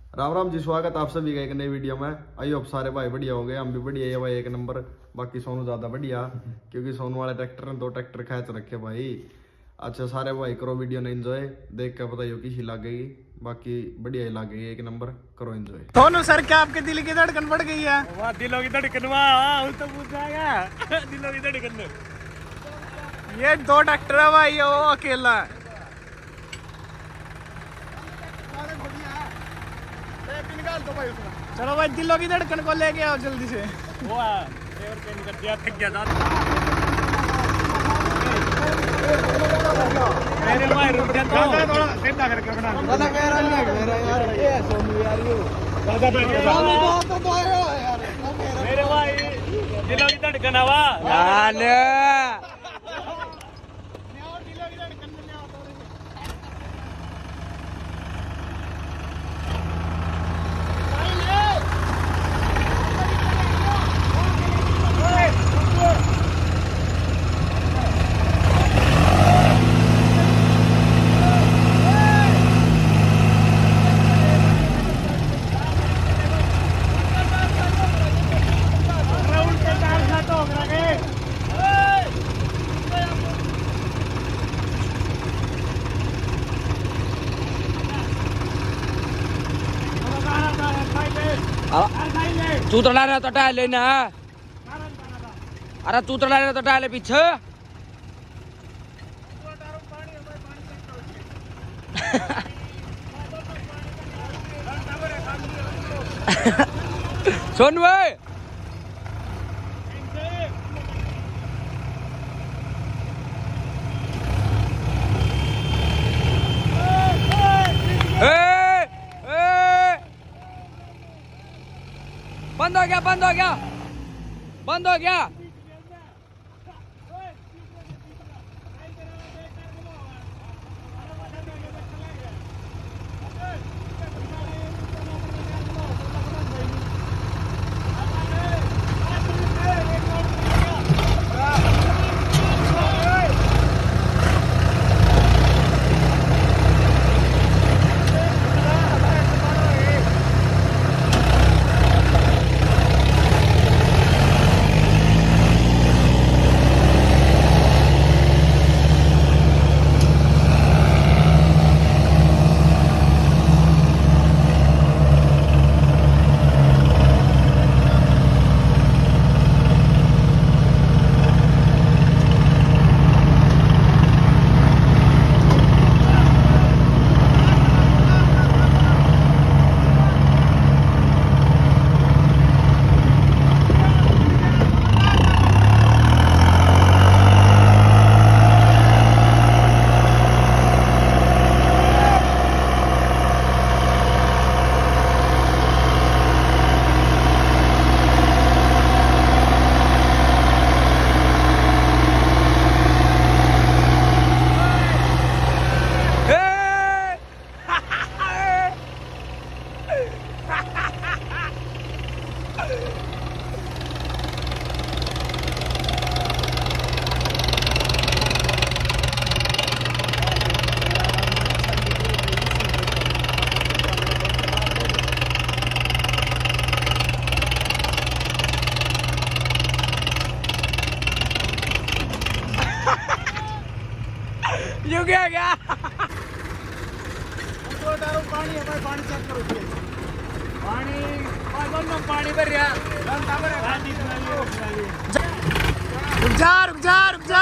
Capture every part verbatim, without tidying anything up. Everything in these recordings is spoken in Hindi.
राम राम जी, स्वागत आप सभी का एक नई वीडियो में। आई होप सारे भाई बढ़िया हो गए, हम भी बढ़िया है भाई, एक नंबर। बाकी सोनू ज्यादा बढ़िया, क्योंकि सोनू वाले ट्रैक्टर ने दो ट्रैक्टर खेच रखे भाई। अच्छा सारे भाई करो वीडियो ने एंजॉय, देख कर बताइए किसी लगेगी। बाकी बढ़िया ही लगेगी, एक नंबर, करो एंजॉय। सोनू सर, क्या आपके दिल की धड़कन बढ़ गई है? वाह दिलों की धड़कन, वाह तो पूछाएगा दिलों की धड़कन। ये दो ट्रैक्टर है भाई, वो अकेला है। चलो भाई, दिलों की धड़कन को लेके आओ जल्दी से। वो कर दिया, थक गया था मेरे भाई, रुक जा थोड़ा थोड़ा सीधा करके बना। वाला मेरा नहीं है, मेरा यार ये है सोनू यार, यो दादा बैठ गया तो तो आयो यार मेरे भाई, दिलों की धड़कन आवा यार। तू तो लाना तो टायर लेना। अरे तू तो लाना तो टायर ले पीछे। सुन भाई, बंद हो गया, बंद हो गया, बंद हो गया। यू क्या क्या पानी है भाई, पानी चेक करो। पानी दोनों पानी भर रहा। रुक जा रुक जा रुक जा।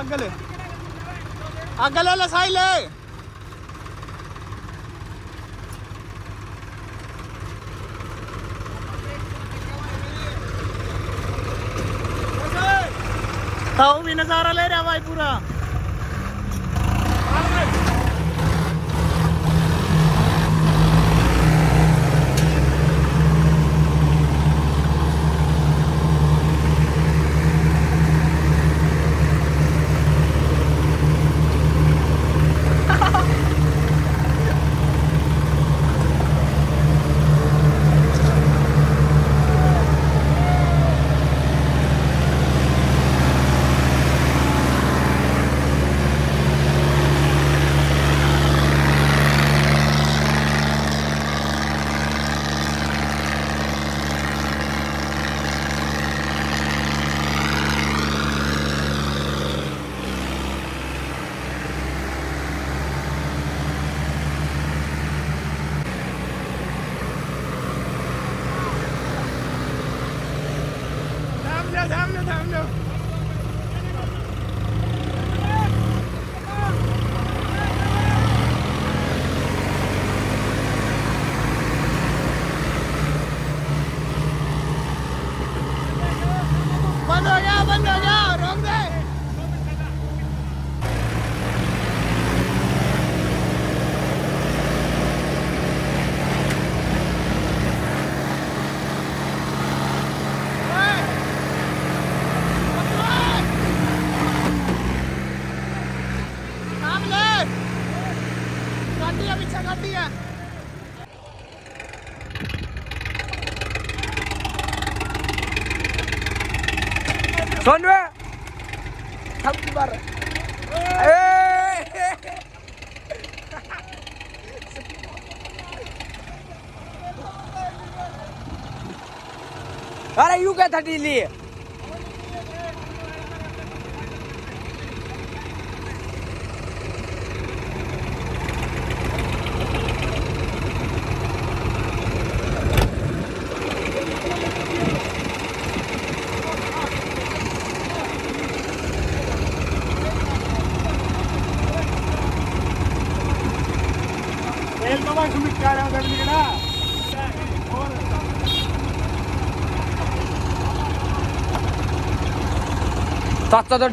आगे ले आगे ले लसाई ले ताऊ भी नजारा ले रहा भाई पूरा। थाम लो थाम लो बंद हो जा बंद हो जा रोक दे। सुन वे सब बार अरे यू क्या था ढीली चाचा तो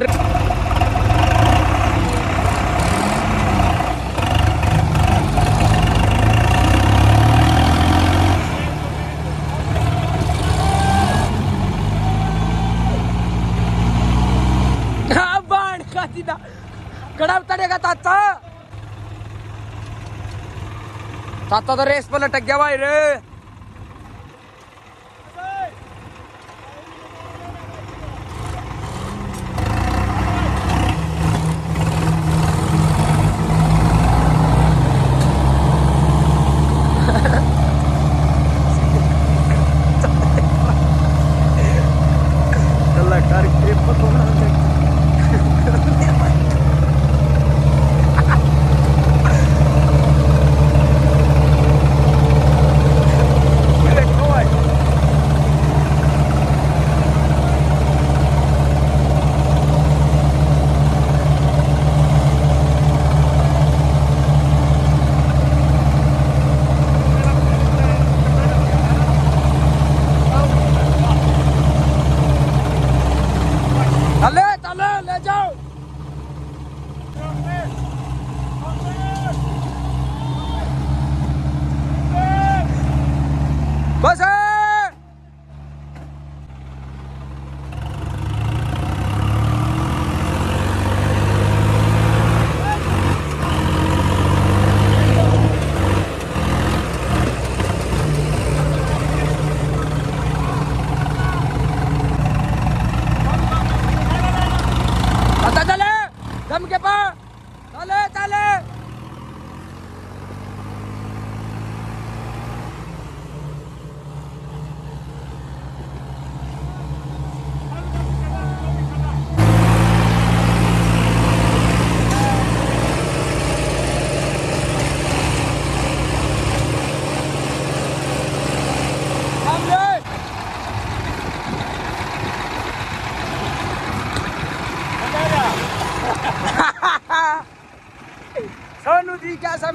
बाण का सीधा कड़ा उतरेगा चाचा चाचा तो रेस पर लटक गया भाई रे।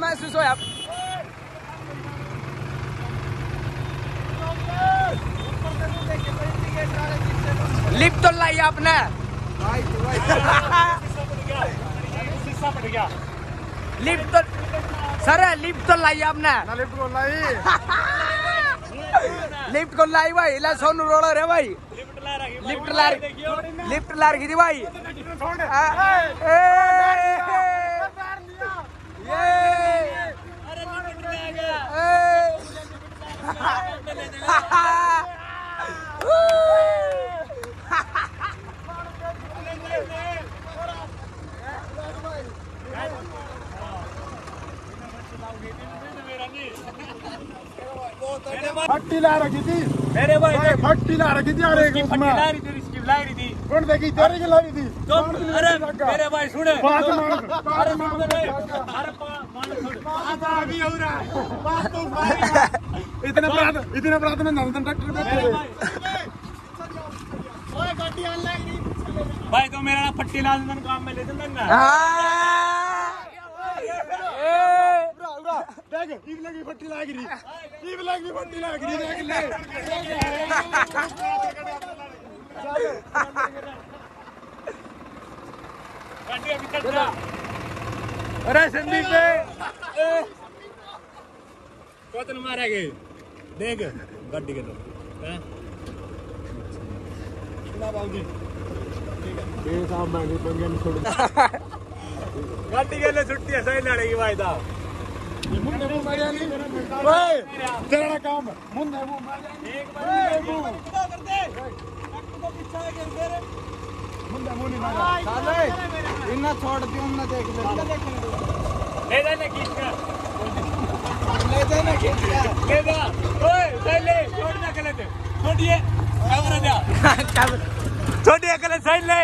महसूस होया? लिफ्ट तो लाई आपने? लिफ्ट तो सर लिफ्ट तो लाई आपने? लिफ्ट को लाई लिफ्ट को लाई भाई। ला सोनू रोलर है भाई। लिफ्ट ला लिफ्ट ला रखी थी भाई। फट्टी ला रखी थी मेरे भाई फट्टी ला रखी थी अरे फट्टी ला रही थी, इसकी ला रही थी। कौन देखी तेरी की ला रही थी तो अरे मेरे भाई सुने बात मार अरे सुन अरे अभी हो रहा है बात तो इतने अपराध इतने अपराध में नंदन ट्रैक्टर पे ओए गाड़ी ऑनलाइन भाई तो मेरा फट्टी लाल काम में ले चलना देख ईब लगी फट्टी लाग रही ईब लगी फट्टी लाग रही देख ले गाड़ी अभी चल जा। अरे संदीप पे कौन मारेंगे देख गाड़ी के तो हैं ना बाबूजी ये साहब मैं पंगे में छोड़ गाड़ी के लिए छुट्टी है सही लड़ेगी भाई दा मुन्ने मुंह मारिया नहीं ओए तेरा काम मुन्ने मुंह मारिया एक बार मुंह कर दे को पीछा कर दे रे मुन्ने मुंह नहीं मारा साले इन्ना छोड़ दियो ना देख ले ले ले ले खींच के ले दे ना खींच के ले जा ओए ले ले छोड़ ना गलत छोड़िए कैमरा जा छोड़िए गलत साइड ले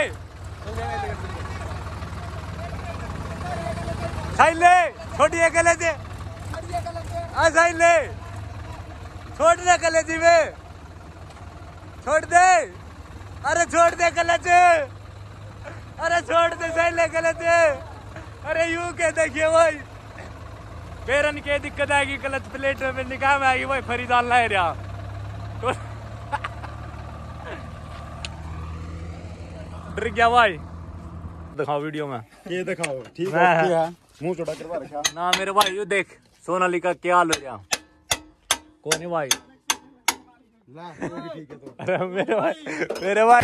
साइड ले छोड़िए गलत आ साइड ले छोड़ दे गलत में छोड़ दे अरे छोड़ दे गलत अरे छोड़ दे साइड ले गलत अरे यूं के देखिए भाई पेरन के दिक्कत आएगी गलत प्लेट में निकाह में आएगी भाई फरी डालना है रहा डर गया भाई दिखाओ वीडियो में ये दिखाओ ठीक है मुंह चौड़ा करवा रखा ना मेरे भाई यू देख सोनालिका क्या हाल हो गया कौन है भाई ला वो भी ठीक है तो अरे मेरे भाई मेरे भाई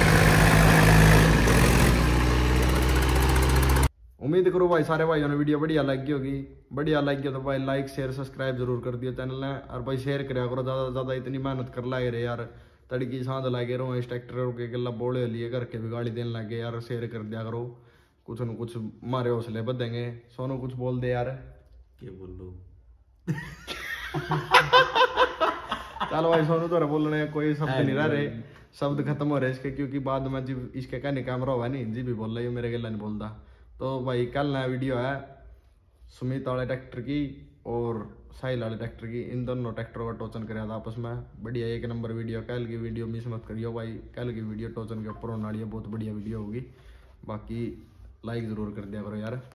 उम्मीद करो भाई सारे भाइयों ने वीडियो बढ़िया लगी होगी बढ़िया लगी हो तो भाई लाइक शेयर सब्सक्राइब जरूर कर दियो चैनल ने और भाई शेयर करा करो ज्यादा से ज्यादा इतनी मेहनत कर लाए रे यार तड़की सांध लागे रहो इस ट्रैक्टर के गला बोले लिए करके भी गाड़ी देने लगे यार शेयर कर दिया करो कुछ न कुछ मारे हौसले बदेंगे सोनू कुछ बोल दे यार क्या बोल लो चलो भाई सोनू तो बोलने कोई शब्द नहीं रह रहे शब्द खत्म हो रहे इसके क्योंकि बाद में जी इसके कहने कैमरा हुआ नहीं जी भी बोल रही है मेरे गला नहीं बोलता तो भाई कल नया वीडियो है सुमित वाले ट्रैक्टर की और साहिल वाले ट्रैक्टर की इन दोनों ट्रैक्टरों का टोचन कराया था आपस में बढ़िया एक नंबर वीडियो कल की वीडियो मिस मत करियो भाई कल की वीडियो टोचन के ऊपर होने वाली है बहुत बढ़िया वीडियो होगी बाकी लाइक जरूर कर दिया करो यार।